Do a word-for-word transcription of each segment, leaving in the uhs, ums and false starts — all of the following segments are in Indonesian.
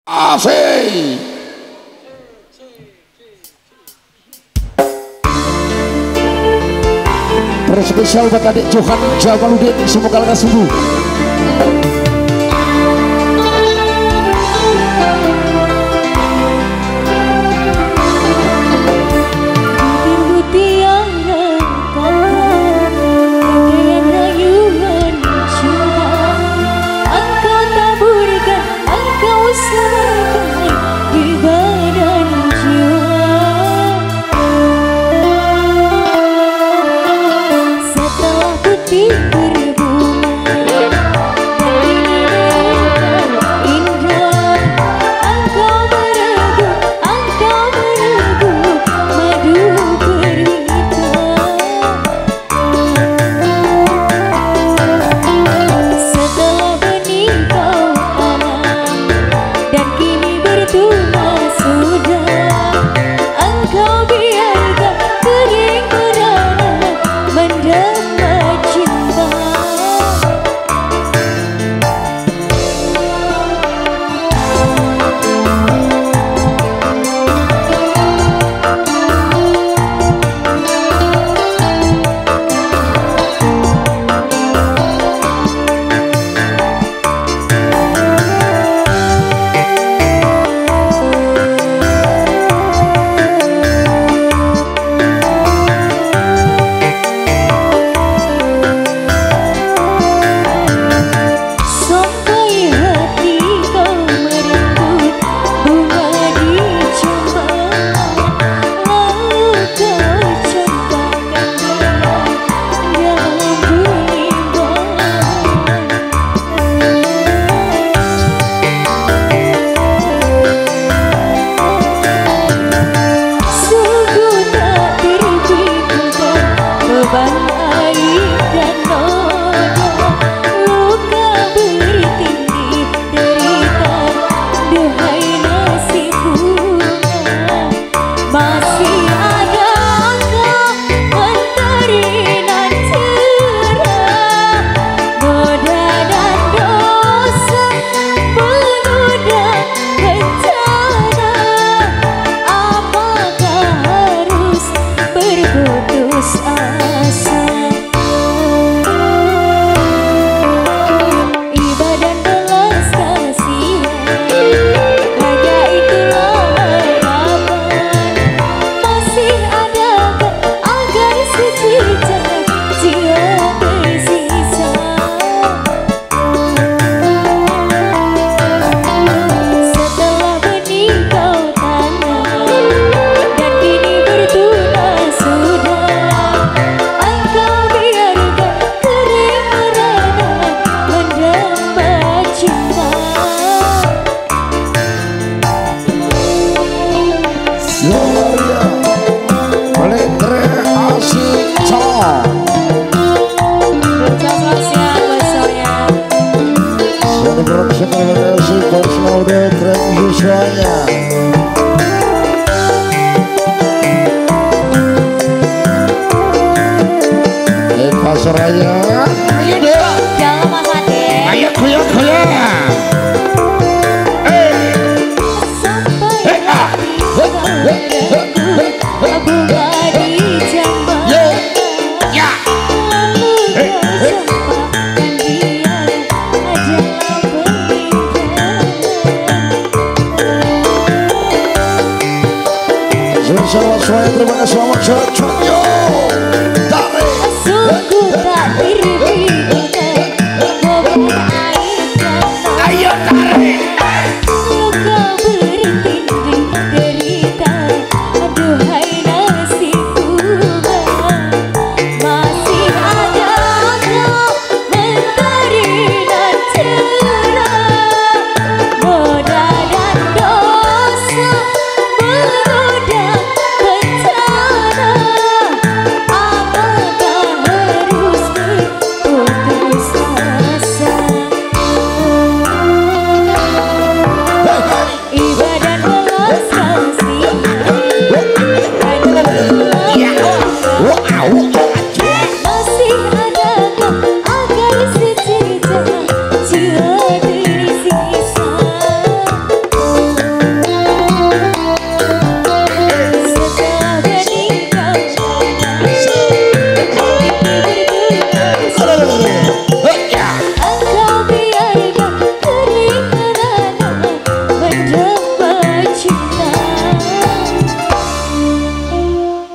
Asek. Berspesial buat adik Johan Jamaludin, semoga lekas sembuh. Zaloria, Mletre, Asek, Soraya. Eka Soraya, ayo deh. Jangan Mas Ade. Ayo goyang goyang. Eh, eh, ah, eh, eh, eh, eh, Bunga di jambang. yo, ya, eh, eh. Selamat sore, terima kasih, selamat sore, yo, tarik. Sungguh tak terpikirkan beban air mata. Ayo tarik. Luka bertindih derita, aduhai nasib bunga. Masih adakah mentari nan cerah, noda dan dosa menggoda bencana.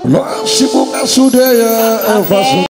Nasib Bunga Sudaya Eva